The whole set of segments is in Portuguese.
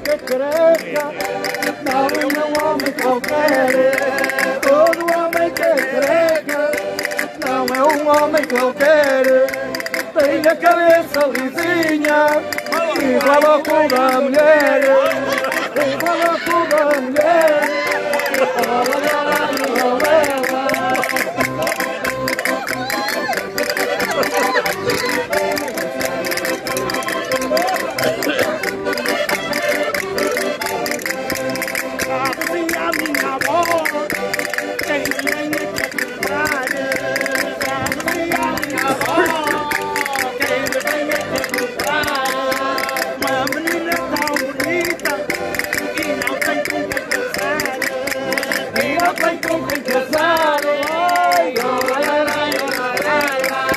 que é careca não é um homem qualquer. Todo homem que é careca não é um homem qualquer. Tem a cabeça lisinha, igual ao cu da mulher, igual ao cu da mulher. A minha avó tem lenha que comprar. A minha avó tem lenha que comprar. Uma menina tão bonita e não tem com quem casar. E não tem com quem casar. Ai, ai, ai, ai, ai, ai.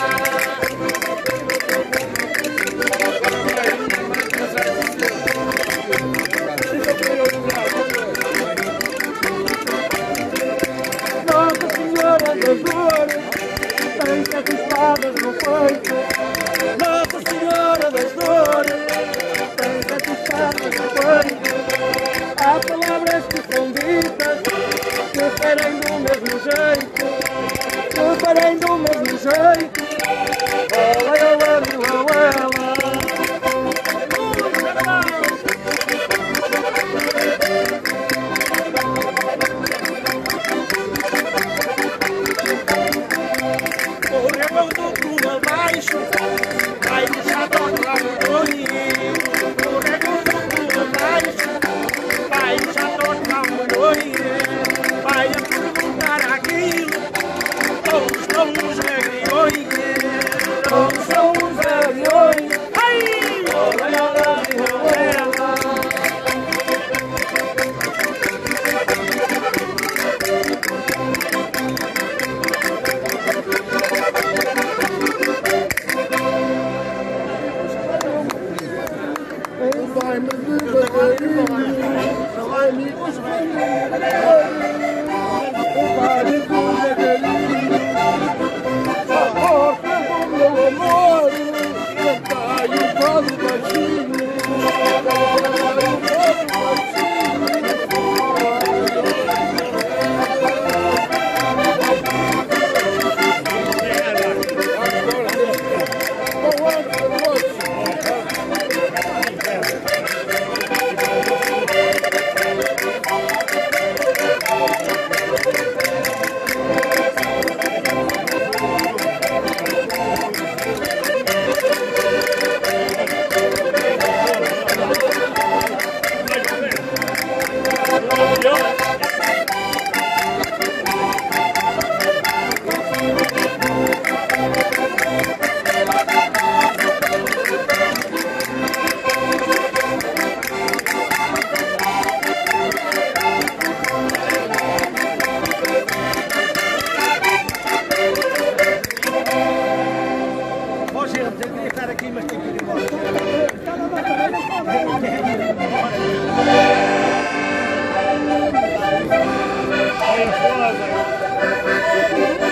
Nossa Senhora das Dores tem 7 espadas no peito. Nossa Senhora das Dores tem 7 espadas no peito. Há palavras que são ditas que farem do mesmo jeito, que farem do mesmo jeito. Ela, ela, ela, ela. Abaixo, vai deixar tocar o bolinho. O rego do abaixo, vai deixar tocar o bolinho. Vai a perguntar aquilo, todos são os aviões, todos são os aviões. Ai, olha, olha, olha. Olha,